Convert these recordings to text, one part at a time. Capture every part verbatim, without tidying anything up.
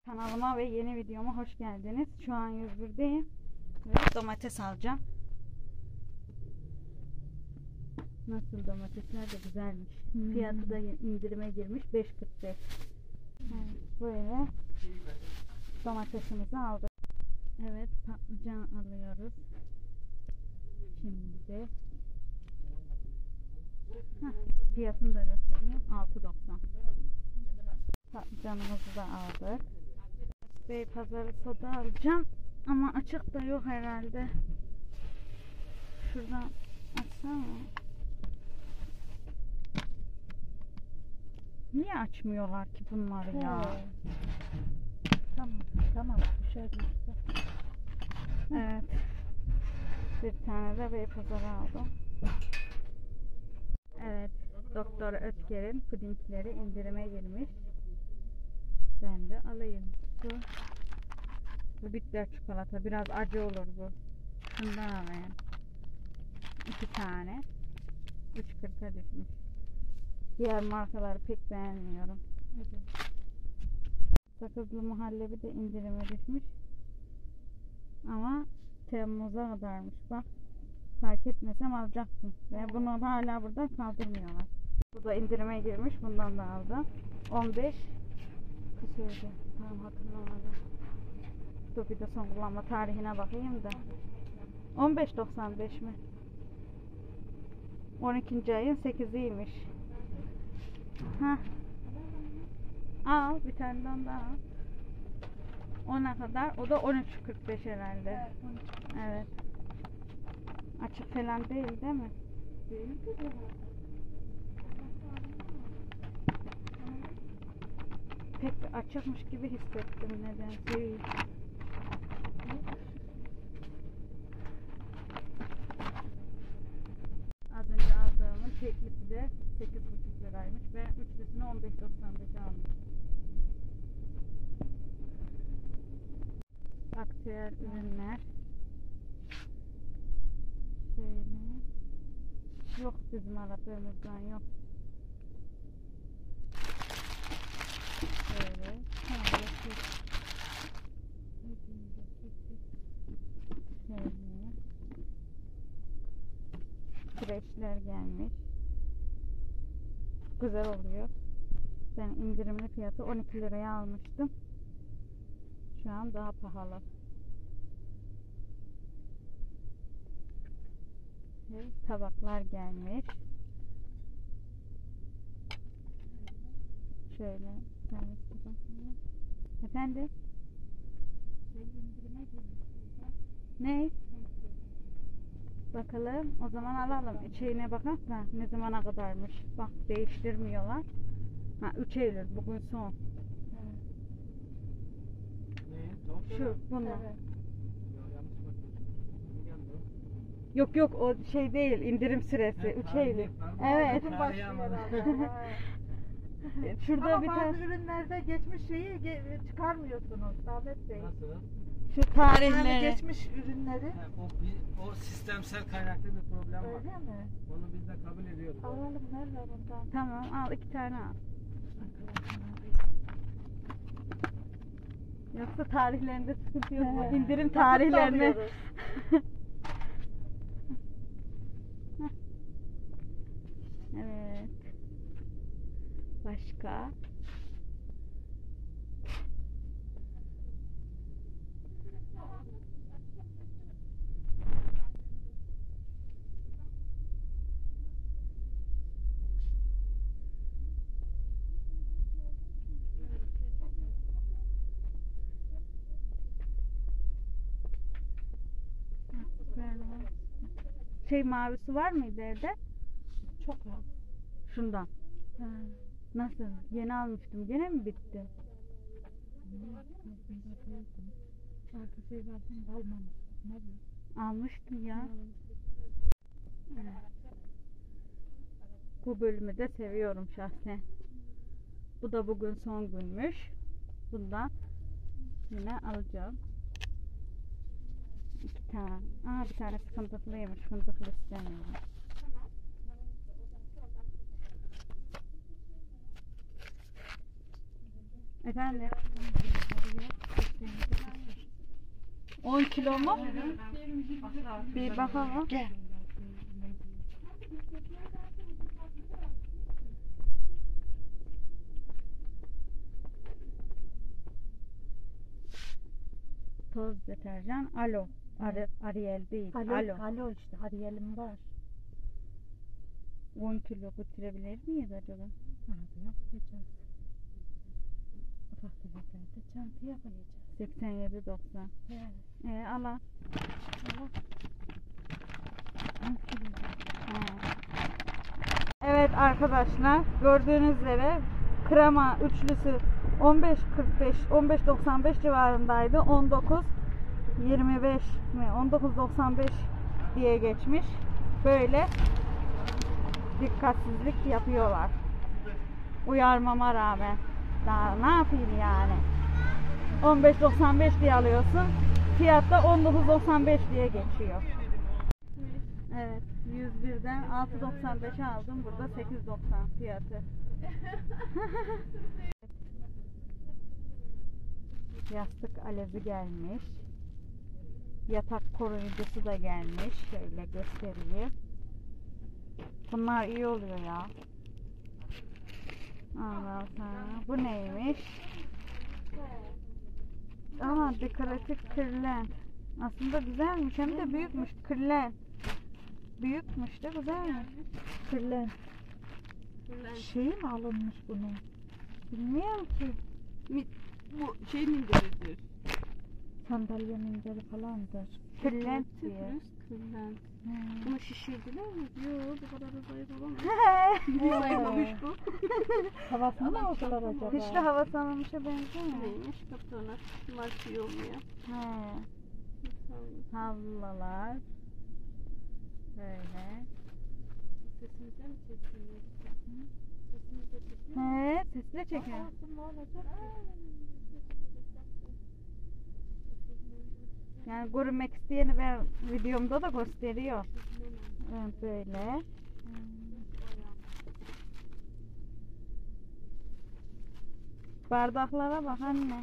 Kanalıma ve yeni videoma hoş geldiniz. Şu an yüz birdeyim ve domates alacağım. Nasıl, domatesler de güzelmiş. Hmm. Fiyatı da indirime girmiş, beş kırk beş. Evet, böyle domatesimizi aldık. Evet, patlıcan alıyoruz. Şimdi Heh, fiyatını da göstereyim. altı doksan. Patlıcanımızı da aldık. Beypazarı soda alacağım ama açık da yok herhalde. Şuradan açsana. Niye açmıyorlar ki bunları ya? He. Tamam, tamam. Dışarı gitsin. Evet. Bir tane de Beypazarı aldım. Evet. Doktor Ötker'in pudingleri indirime girmiş. Ben de alayım. Bu, bu bitter çikolata. Biraz acı olur bu. Şundan alayım. İki tane. üç kırka düşmüş. Diğer markaları pek beğenmiyorum. Evet. Sakızlı muhallebi de indirime düşmüş. Ama Temmuz'a kadarmış. Bak, fark etmesem alacaktım. Ve bunu da hala burada kaldırmıyorlar. Bu da indirime girmiş. Bundan da aldım. on beş küsürdü. Tamam, hatırlamadım. Dur bir de son kullanma tarihine bakayım da. on beş doksan beş mi? on ikinci ayın sekiziymiş. Hah. Al bir tane daha al. Ona kadar. O da on üç kırk beş herhalde. Evet. Açık falan değil değil mi? Değil. Pek açıkmış gibi hissettim nedense. Az önce aldığımın teklisi de sekiz buçuk liraymış ve üçlüsünü on beş doksan beş almış. Aktüel ürünler. Şöyle. Yok, bizim aradığımızdan yok. Şöyle. Şöyle. Şöyle. Kreşler gelmiş. Güzel oluyor. Ben indirimli fiyatı on iki liraya almıştım. Şu an daha pahalı. Tabaklar gelmiş. Şöyle. Efendim? Ne? Bakalım. O zaman alalım. İçine bakalım da ne zamana kadarmış. Bak, değiştirmiyorlar. Ha, üç Eylül. Bugün son. Şu, bunu. Evet. Yok yok, o şey değil, indirim süresi. Evet, üç Eylül. Evet. Şurada ama bir bazı tane ürünlerde geçmiş şeyi ge çıkarmıyorsunuz Ahmet Bey. Nasıl? Şu tarihleri. Yani geçmiş ürünleri. Ha, o, o sistemsel kaynaklı bir problem var. Öyle mi? Onu biz de kabul ediyoruz. Alalım, nerede bundan? Tamam, al iki tane al. Yoksa tarihlerinde sıkıntı yok mu? İndirim tarihlerini. Evet. Başka? Şey, mavisi var mıydı evde? Çok az. Şundan. Ha. Nasıl? Yeni almıştım. Gene mi bitti? Farklı şey versin de almamıştım. Almıştım ya. Evet. Bu bölümü de seviyorum şahsen. Bu da bugün son günmüş. Bundan yine alacağım. İki tane. Aa, bir tane fındıklıymış. Fındıklı istemiyorum. Efendim? on kilo mu? Bir bakalım. Gel. Toz deterjan alo. Ari, Ariel değil. Alo, Alo. alo işte Ariel'im var. on kilo götürebilir miyiz acaba? Ha, yapacağız. Ufak tefeklerde çantaya koyacağız. seksen yedi doksan. He. Ee, ala. on kilo. Ha. Evet arkadaşlar, gördüğünüz üzere krema üçlüsü on beş kırk beş on beş doksan beş civarındaydı. on dokuz yirmi beş mi on dokuz doksan beş diye geçmiş. Böyle dikkatsizlik yapıyorlar. Uyarmama rağmen. Daha ne yapayım yani? on beş doksan beş diye alıyorsun. Fiyatta on dokuz doksan beş diye geçiyor. Evet, yüz birden altı doksan beşe aldım. Burada sekiz doksan fiyatı. Yastık alezi gelmiş. Yatak koruyucusu da gelmiş. Şöyle göstereyim. Bunlar iyi oluyor ya. Allah sana. Bu neymiş? Aha, dekoratif kırlent. Aslında güzelmiş, hem de büyükmüş. Kırlent. Büyükmüş de güzelmiş. Kırlent. Şey mi alınmış bunun? Bilmiyorum ki. Bu şey minderidir. Sandalye minderi falandır. Kırlent diye. Tüplüs kırlent. Hmm. Bunu şişirdiler mi? Yok, bu kadar da zayıf olamaz. He. Zayıflamış bu. Havasını mı aldılar acaba? Hiç de hava salınmışa benzemiyor. Neymiş kaptana? Marşı olmuyor. He. Havlalar. Böyle. Sesimize mi çekiyorsunuz? Sesimize çekiyor. He, sesle çekiyor. Ne olacak? Yani görmek isteyeni ben videomda da gösteriyor. Evet, böyle. Bardaklara bak anne.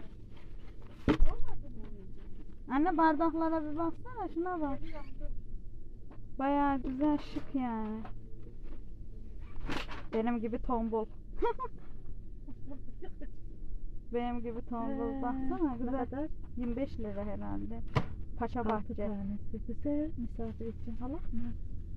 Anne bardaklara bir baksana, şuna bak. Bayağı güzel, şık yani. Benim gibi tombul. Benim gibi tombul, baksana güzel. yirmi beş lira herhalde. Paşa Altı bahçe. tanesi güzel. Misafir için alak mı?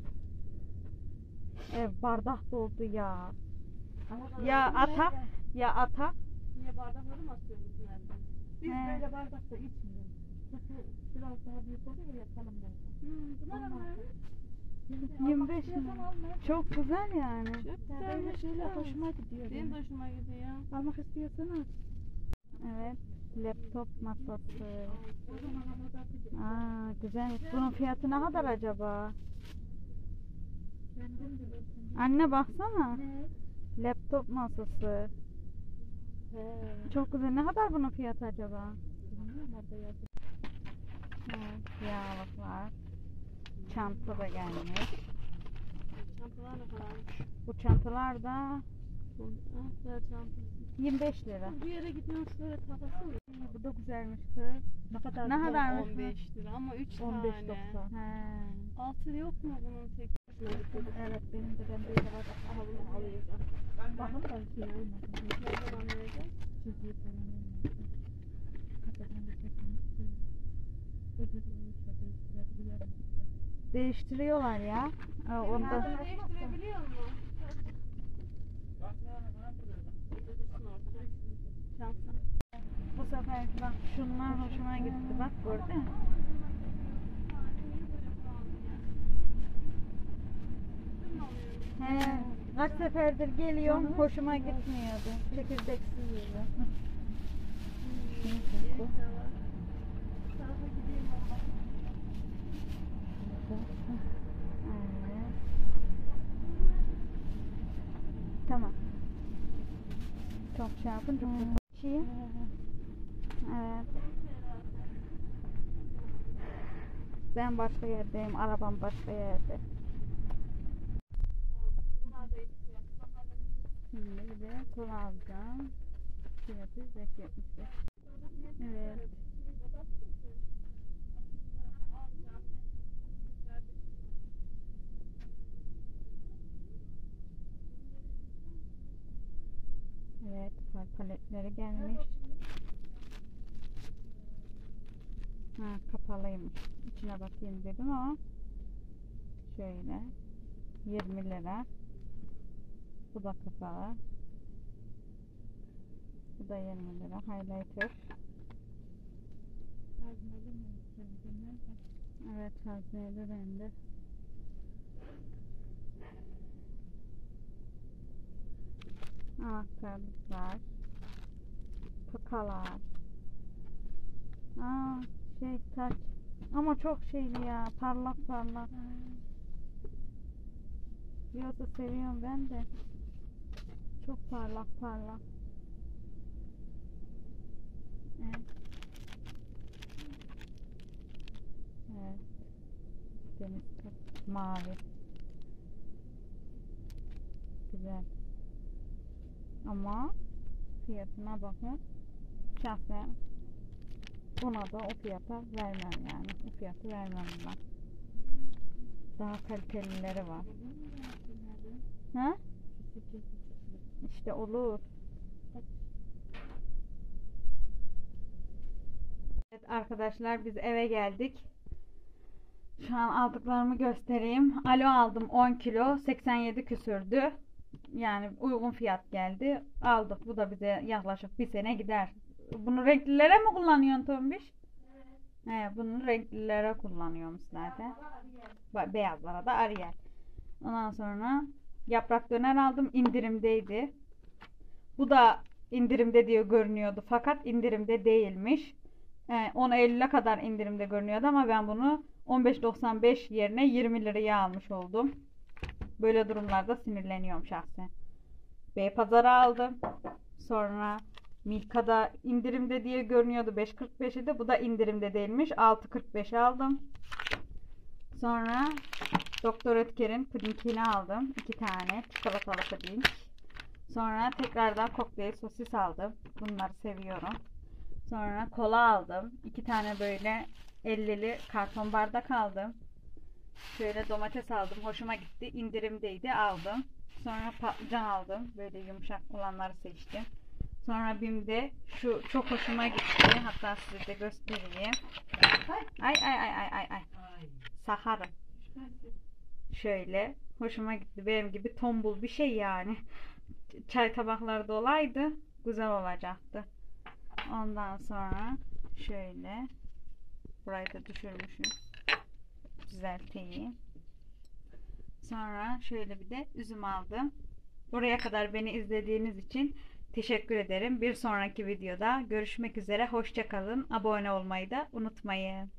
Ev bardak doldu ya. Ya ata, ya ata. Niye bardakları mı atıyorsunuz nereden? Biz He. böyle bardakta içmiyoruz. Çünkü biraz daha büyük oluyor ya kalın bardak. Hmm, bunlar ama yirmi beş lira. Çok güzel yani. çok Ya böyle güzelmiş. şeyler ha. hoşuma gidiyor. Benim de benim. hoşuma gidiyor. Almak istiyorsanız. Evet. Laptop masası. Aa, güzelmiş. Bunun fiyatı ne kadar acaba? Kendim bilirsin. Anne baksana. Ne? Laptop masası. He. Çok güzel. Ne kadar bunun fiyatı acaba? Bilmiyorum orada yazıyor. Evet, yağlıklar. Çanta da gelmiş. Çantalar ne kadarmış? Bu çantalar da Ah, güzel çantası. yirmi beş lira. Bir yere gidiyorsun şöyle takası mı? Bu da güzelmiş kız. Ne kadar? Ne güzel. kadar? on beş lira ama üç on beş tane. doksan. He. Altı yok mu bunun tek? Evet benim de ben böyle var. Havlu alayım. Bakın da şey olmasın. Nereden anlayacağız? Çizgi falan olmasın. Kafadan bir takılmıştı. Öbürü olursa değiştirebiliyorum. Değiştiriyorlar ya. Ee, Onda Değiştirebiliyor musun? Çanta. bu sefer bak şunlar hoşuma gitti. Bak gördün mü? He, kaç seferdir geliyorum, hoşuma gitmiyordu. Çekirdeksizdi. Evet. Tamam. Çok şey yapınca şey. Evet. Ben başka yerdeyim, arabam başka yerde. Şimdi bir de kola alacağım. Fiyatı yüz yetmiş beş. Evet. paletleri gelmiş. Ha, kapalıymış. İçine bakayım dedim ama şöyle yirmi lira. Bu da kapalı. Bu da yirmi lira. Highlighter. Hazneli mi? Kendine de. Evet, hazneli bende. Anahtarlıklar. Tokalar. Aa, şey taç. Ama çok şeyli ya. Parlak parlak. Yoksa seviyorum ben de. Çok parlak parlak. Evet. Evet. Deniz çok mavi. Güzel. Ama fiyatına bakın. Şahsen buna da o fiyata vermem yani. O fiyatı vermem ben. Daha kalitelileri var. Ha? İşte olur. Evet arkadaşlar, biz eve geldik. Şu an aldıklarımı göstereyim. Alo aldım on kilo, seksen yedi küsürdü. Yani uygun fiyat geldi. Aldık. Bu da bize yaklaşık bir sene gider. Bunu renklilere mi kullanıyorsun Tombiş? He, bunu renklilere kullanıyormuş zaten. Ba- Beyazlara da Ariel. Ondan sonra yaprak döner aldım. İndirimdeydi. Bu da indirimde diye görünüyordu. Fakat indirimde değilmiş. He, on Eylül'e kadar indirimde görünüyordu ama ben bunu on beş doksan beş yerine yirmi liraya almış oldum. Böyle durumlarda sinirleniyorum şahsen. Beypazar'a aldım. Sonra Milka'da indirimde diye görünüyordu. beş kırk beş idi. Bu da indirimde değilmiş. altı kırk beşe aldım. Sonra Doktor Ötker'in pudingini aldım. iki tane çikolatalı puding. Sonra tekrardan kokteyl sosis aldım. Bunları seviyorum. Sonra kola aldım. iki tane böyle ellili karton bardak aldım. Şöyle domates aldım. Hoşuma gitti. İndirimdeydi. Aldım. Sonra patlıcan aldım. Böyle yumuşak olanları seçtim. Sonra Bim'de şu çok hoşuma gitti. Hatta size de göstereyim. Ay ay ay ay ay ay. Sahara. Şöyle hoşuma gitti. Benim gibi tombul bir şey yani. Çay tabakları da olaydı güzel olacaktı. Ondan sonra şöyle burayı da düşürmüşüm. Düzelteyim. Sonra şöyle bir de üzüm aldım. Buraya kadar beni izlediğiniz için teşekkür ederim. Bir sonraki videoda görüşmek üzere. Hoşça kalın. Abone olmayı da unutmayın.